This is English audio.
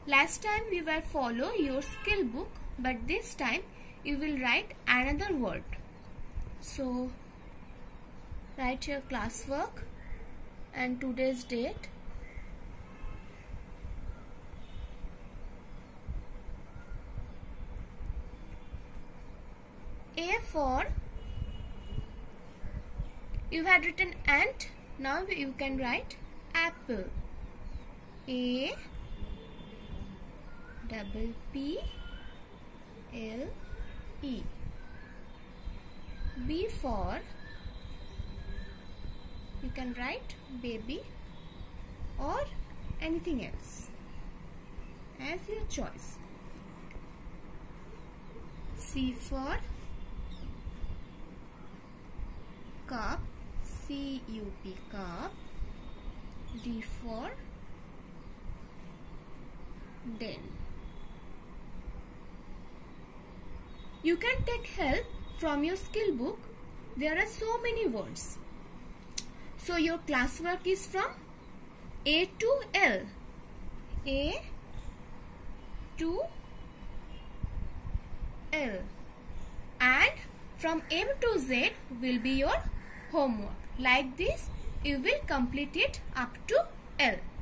Last time we were follow your skill book, but this time you will write another word. So write your classwork and today's date. A for, you had written ant, now you can write apple. A double P L E. B for, you can write baby or anything else as your choice. C for cup, C-U-P, cup. D for den. You can take help from your skill book. There are so many words. So your classwork is from A to L. A to L. And from M to Z will be your homework. Like this, you will complete it up to L.